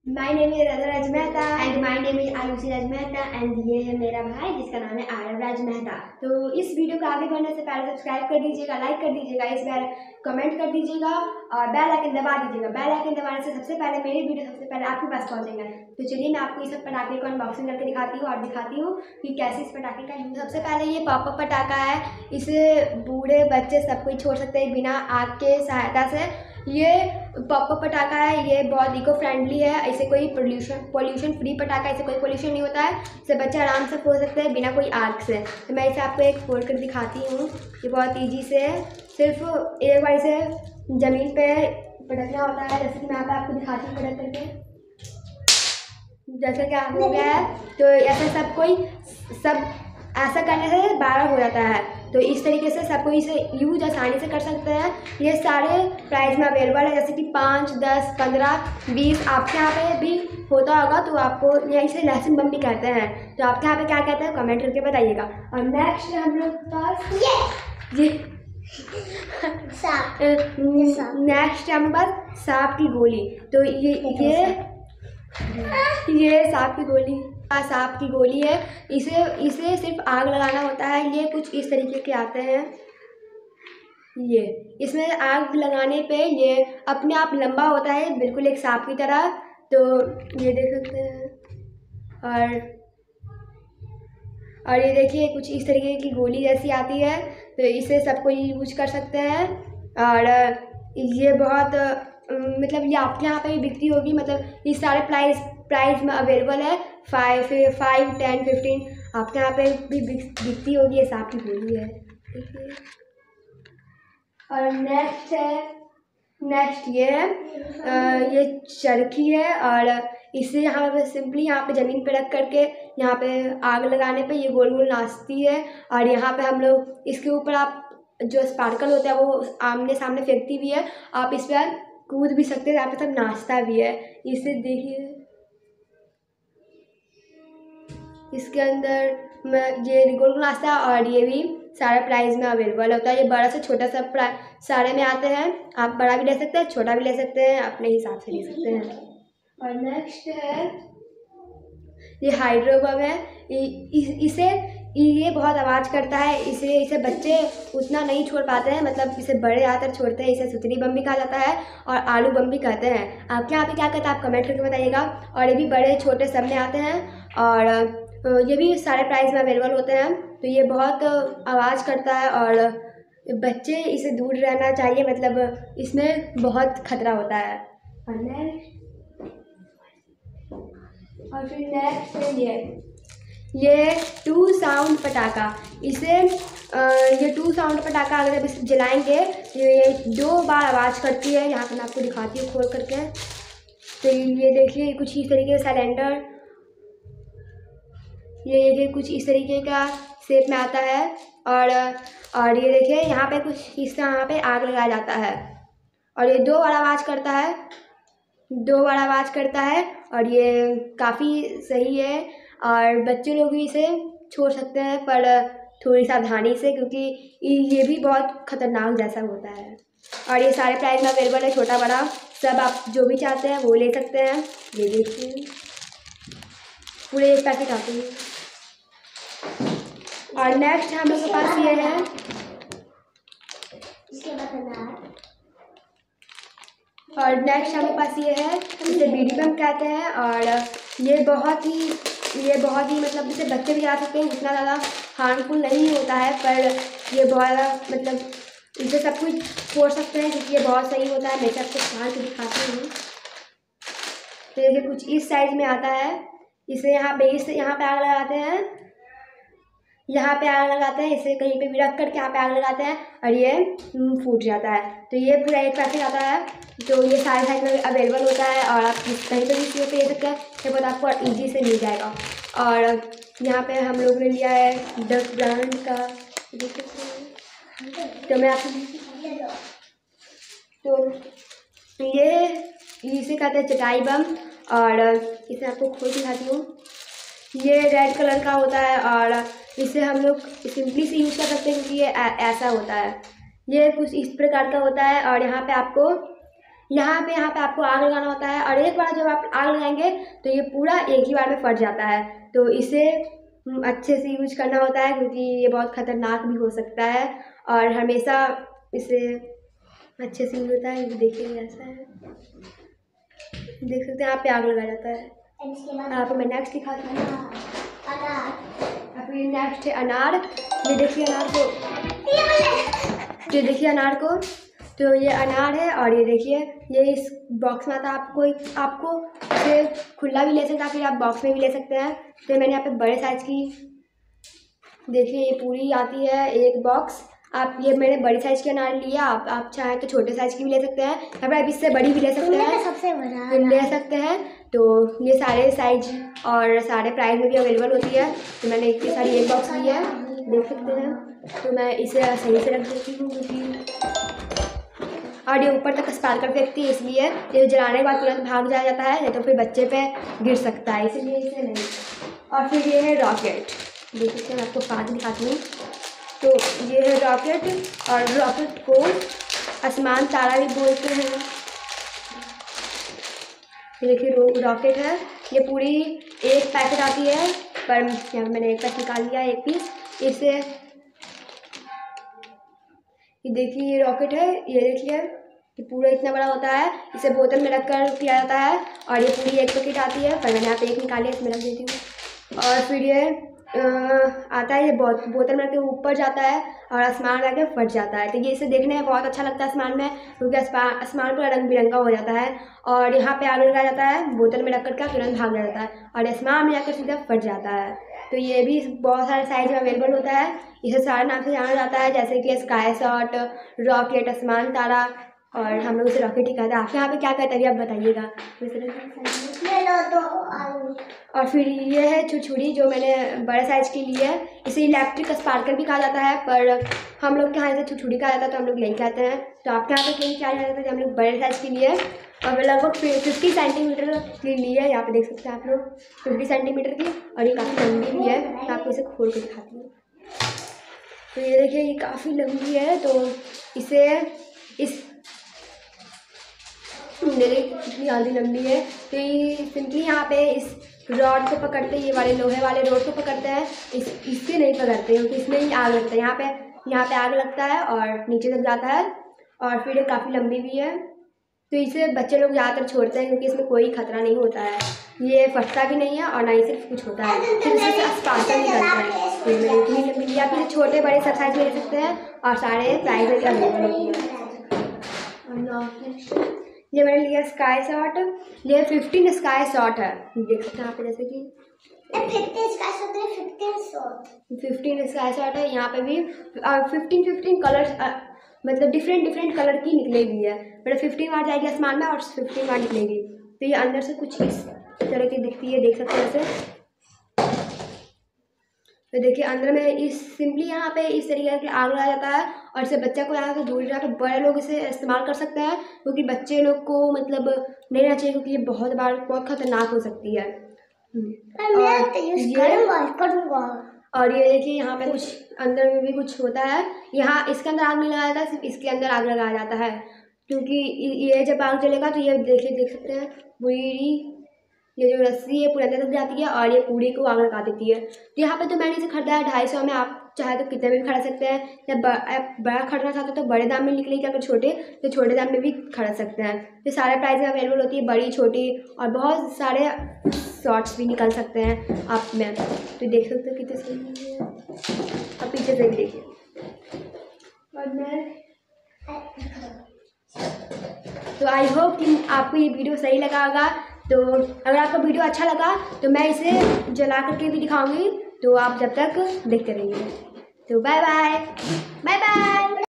My name is Radha Raj Mehta and my name is Aayushi Raj Mehta and ये है मेरा भाई जिसका नाम है आरव राज मेहता। तो इस वीडियो को आगे बढ़ने से पहले सब्सक्राइब कर दीजिएगा, लाइक कर दीजिएगा, इस बार कमेंट कर दीजिएगा और बेल आइकन दबा दीजिएगा। बेल आइकन दबाने से सबसे पहले मेरी वीडियो सबसे पहले आपके पास पहुंचेंगे। तो चलिए मैं आपको इस पटाखे को अनबॉक्सिंग करके दिखाती हूँ और दिखाती हूँ कि कैसे इस पटाखे का यूज। सबसे पहले ये पॉपअप पटाखा है, इसे बूढ़े बच्चे सब कोई छोड़ सकते हैं बिना आग के सहायता से। ये पॉपअप पटाखा है, ये बहुत इको फ्रेंडली है, इसे कोई पोल्यूशन फ्री पटाखा, इसे कोई पोल्यूशन नहीं होता है, इसे बच्चे आराम से फोड़ सकते हैं बिना कोई आग से। तो मैं इसे आपको एक फोड़ कर दिखाती हूँ। ये बहुत इजी से है, सिर्फ एक बार इसे ज़मीन पे पटकना होता है, जैसे कि मैं आपको दिखाती हूँ पटक करके। जैसे क्या हो गया है, तो ऐसा सब ऐसा करने से बारह हो जाता है। तो इस तरीके से सब कोई इसे यूज आसानी से कर सकते हैं। ये सारे प्राइस में अवेलेबल है, जैसे कि 5, 10, 15, 20 आपके यहाँ पे भी होता होगा। तो आपको यही से लहसुन बम भी कहते हैं। तो आपके यहाँ पे क्या कहते हैं कमेंट करके बताइएगा। और नेक्स्ट हम लोग के पास नेक्स्ट हमारे पास सांप की गोली। तो ये सांप की गोली सांप की गोली है। इसे सिर्फ आग लगाना होता है। ये कुछ इस तरीके के आते हैं। ये इसमें आग लगाने पे ये अपने आप लंबा होता है, बिल्कुल एक सांप की तरह। तो ये देख सकते हैं। और ये देखिए कुछ इस तरीके की गोली जैसी आती है। तो इसे सब कोई यूज कर सकते हैं। और ये बहुत मतलब ये आपके यहाँ पे भी बिकती होगी। मतलब ये सारे प्राइस में अवेलेबल है। 5, 10, 15 आपके यहाँ पे भी बिकती होगी। ये सांप की गोली है, देखिए। और नेक्स्ट ये चरखी है। और इसे यहाँ पे सिंपली यहाँ पे ज़मीन पे रख करके यहाँ पे आग लगाने पे ये गोल गोल नाचती है। और यहाँ पे हम लोग इसके ऊपर आप जो स्पार्कल होता है वो आमने सामने फेंकती भी है। आप इस पर कूद भी सकते हैं, यहाँ पे सब नाचता भी है। इसे देखिए, इसके अंदर ये गोल गोल नाचता है। और ये भी सारा प्राइस में अवेलेबल होता है। ये बड़ा से छोटा सब सारे में आते हैं। आप बड़ा भी ले सकते हैं, छोटा भी ले सकते हैं, अपने हिसाब से ले सकते हैं। और नेक्स्ट है ये हाइड्रो बम है। ये बहुत आवाज़ करता है। इसे बच्चे उतना नहीं छोड़ पाते हैं, मतलब इसे बड़े ज़्यादातर छोड़ते हैं। इसे सुतरी बम भी कहा जाता है और आलू बम भी कहते हैं। आपके यहाँ पे क्या कहते हैं आप कमेंट करके बताइएगा। और ये भी बड़े छोटे सब में आते हैं। और ये भी सारे प्राइस में अवेलेबल होते हैं। तो ये बहुत आवाज़ करता है और बच्चे इसे दूर रहना चाहिए, मतलब इसमें बहुत खतरा होता है। और फिर नेक्स्ट है ये 2 साउंड पटाखा। ये 2 साउंड पटाखा अगर जब इसे जलाएंगे ये 2 बार आवाज़ करती है। यहाँ पे मैं आपको दिखाती हूँ खोल करके। तो ये देखिए कुछ इस तरीके का सिलेंडर, ये देखिए कुछ इस तरीके का शेप में आता है। और ये देखिए यहाँ पे कुछ इस तरह यहाँ पे आग लगाया जाता है। और ये 2 बार आवाज़ करता है। और ये काफ़ी सही है और बच्चे लोग भी इसे छोड़ सकते हैं, पर थोड़ी सावधानी से, क्योंकि ये भी बहुत ख़तरनाक जैसा होता है। और ये सारे प्राइस में अवेलेबल है, छोटा बड़ा सब, आप जो भी चाहते हैं वो ले सकते हैं। ये देखिए पूरे एक पैकेट आते हैं। और नेक्स्ट हम लोग के पास ये है इसे बीडी बम कहते हैं। और ये बहुत ही मतलब इसे बच्चे भी जा सकते हैं, जितना ज़्यादा हार्मफुल नहीं होता है, पर ये बहुत मतलब इसे सब कुछ फोड़ सकते हैं क्योंकि ये बहुत सही होता है। मैं सबको फाड़ के दिखाती हूँ। तो ये कुछ इस साइज में आता है। इसे यहाँ पे आग लगाते हैं, इसे कहीं पे भी रख करके यहाँ पे आग लगाते हैं और ये फूट जाता है। तो ये पूरा एक पैकेट आता है। तो ये सारे साइज में अवेलेबल होता है और आप कहीं पे भी सी पे ले सकते हैं। ये बहुत आपको ईजी से मिल जाएगा। और यहाँ पे हम लोग ने लिया है डक ब्रांड का, तो मैं आपको तो ये इसे कहते हैं चटाई बम। और इसे आपको खोल दिखाती हूँ। ये रेड कलर का होता है और इसे हम लोग सिंपली से यूज़ कर सकते हैं क्योंकि ये ऐसा होता है। ये कुछ इस प्रकार का होता है और यहाँ पे आपको यहाँ पे आपको आग लगाना होता है, और एक बार जब आप आग लगाएंगे तो ये पूरा एक ही बार में फट जाता है। तो इसे अच्छे से यूज करना होता है, क्योंकि ये बहुत ख़तरनाक भी हो सकता है, और हमेशा इसे अच्छे से यूज होता है। ये देखिए ऐसा है, देख सकते हैं यहाँ पे आग लगा जाता है। आपको मैं नेक्स्ट दिखाती हूँ। फिर नेक्स्ट है अनार। ये देखिए अनार को, ये देखिए अनार को, तो ये अनार है, और ये देखिए ये इस बॉक्स में आता है। आपको इसे खुला भी ले सकते हैं, फिर आप बॉक्स में भी ले सकते हैं। तो मैंने यहाँ पे बड़े साइज़ की, देखिए ये पूरी आती है एक बॉक्स। आप ये मैंने बड़ी साइज़ की अनार लिया, आप चाहें तो छोटे साइज़ की भी ले सकते हैं, या फिर आप इससे बड़ी भी ले सकते हैं, सबसे बड़ा ले सकते हैं। तो ये सारे साइज और सारे प्राइस में भी अवेलेबल होती है। तो मैंने इतनी सारी एक बॉक्स ली है, देख सकते हैं। तो मैं इसे सही से रख देती हूँ, क्योंकि और ये ऊपर तक स्पार्कल फेंकती है, इसलिए ये जलाने के बाद तुरंत भाग जाता है, नहीं तो फिर बच्चे पे गिर सकता है, इसलिए इसे नहीं। और फिर ये है रॉकेट, देख सकते हैं, मैं आपको पाँच दिखाती हूँ। तो ये है रॉकेट, और रॉकेट को आसमान तारा भी बोलते हैं। ये देखिए रॉकेट है, ये पूरी एक पैकेट आती है, पर यहाँ मैंने एक पैकेट निकाल लिया, एक पीस। इसे ये देखिए ये रॉकेट है, ये देखिए ये पूरा इतना बड़ा होता है, इसे बोतल में रखकर किया जाता है, और ये पूरी एक पैकेट आती है, पर मैंने यहाँ पे एक निकाली है, इसमें रख देती हूँ। और फिर ये आता है, ये बोतल में रख के ऊपर जाता है और आसमान में फट जाता है। तो ये इसे देखने में बहुत अच्छा लगता है आसमान में, क्योंकि आसमान पूरा रंग बिरंगा हो जाता है। और यहाँ पे आग लगाया जाता है, बोतल में रख कर के तुरंत भाग जाता है, और आसमान में जाकर सीधा फट जाता है। तो ये भी बहुत सारे साइज में अवेलेबल होता है। इसे सारे नाम से जाना जाता है, जैसे कि स्काई शॉट, रॉकेट, आसमान तारा, और हम लोग इसे रॉकेट ही कहते हैं। आपके यहाँ पे क्या कहते हैं अभी आप बताइएगा। और फिर ये है छुरछुरी, जो मैंने बड़े साइज़ की ली है। इसे इलेक्ट्रिक स्पार्कल भी कहा जाता है, पर हम लोग के यहाँ इसे छुरछुरी कहा जाता है, तो हम लोग यही कहते हैं। तो आपके यहाँ पे कहीं क्या जाता है, हम लोग बड़े साइज़ की लिए, और लगभग 50 सेंटीमीटर की ली है। यहाँ पे देख सकते हैं आप लोग 50 सेंटीमीटर की, और ये काफ़ी लंबी भी है। मैं आपको इसे खोल कर दिखाती हूँ। तो ये देखिए ये काफ़ी लंबी है, तो इसे इस कितनी आधी लंबी है। तो ये सिंपली यहाँ पे इस रॉड को पकड़ते हैं, ये वाले लोहे वाले रॉड को पकड़ते हैं, इससे नहीं पकड़ते, क्योंकि इसमें ही आग लगता है। यहाँ पे आग लगता है और नीचे तक जाता है, और फिर ये काफ़ी लंबी भी है। तो इसे बच्चे लोग ज़्यादातर छोड़ते हैं, क्योंकि इसमें कोई खतरा नहीं होता है, ये फटता भी नहीं है, और ना ही सिर्फ कुछ होता है, फिर इसे स्पार्कल नहीं करता है। तो मैं इतनी लंबी लिया, फिर छोटे बड़े सब साइज में ले सकते हैं, और सारे प्राइस में अवेलेबल होती है। ये मैंने लिया स्काई शॉट, ये 15 स्काई शॉट है, देख सकते हैं यहाँ पे, जैसे कि 15 स्काई शॉट है। यहाँ पे भी 15 कलर्स, मतलब डिफरेंट कलर की निकलेगी है, मतलब 15 बार जाएगी आसमान में और 15 बार निकलेगी। तो ये अंदर से कुछ इस तरह की दिखती है, देख सकते हैं ऐसे। तो देखिए अंदर में इस सिंपली यहाँ पे इस तरीके से आग लगाया जाता है, और इसे बच्चे को यहाँ से दूर रखकर बड़े लोग इसे इस्तेमाल कर सकते हैं, क्योंकि बच्चे लोग को मतलब नहीं रहना चाहिए, क्योंकि ये बहुत खतरनाक हो सकती है। और ये देखिए यहाँ पे कुछ अंदर में भी कुछ होता है, यहाँ इसके अंदर आग नहीं लगाया जाता, सिर्फ इसके अंदर आग लगाया जाता है, क्योंकि ये जब आग जलेगा तो ये देखिए देख सकते हैं पूरी ये जो रस्सी है पूरे अंदर तक जाती है, और ये पूरी को आग लगा देती है। तो यहाँ पे तो मैंने इसे खरीदा है 250 में, आप चाहे तो कितने में भी खरीद सकते हैं, या बड़ा खरीदना चाहते हो तो बड़े दाम में निकलेगी, अगर छोटे तो छोटे दाम में भी खरीद सकते हैं। तो सारे प्राइस में अवेलेबल होती है, बड़ी छोटी, और बहुत सारे शॉर्ट्स भी निकल सकते हैं आप में। तो देख सकते हो कितने सही है, और पीछे से भी देखिए। और मैं तो आई होप कि आपको ये वीडियो सही लगा होगा। तो अगर आपको वीडियो अच्छा लगा तो मैं इसे जला करके भी दिखाऊंगी, तो आप जब तक देखते रहिए। तो बाय बाय।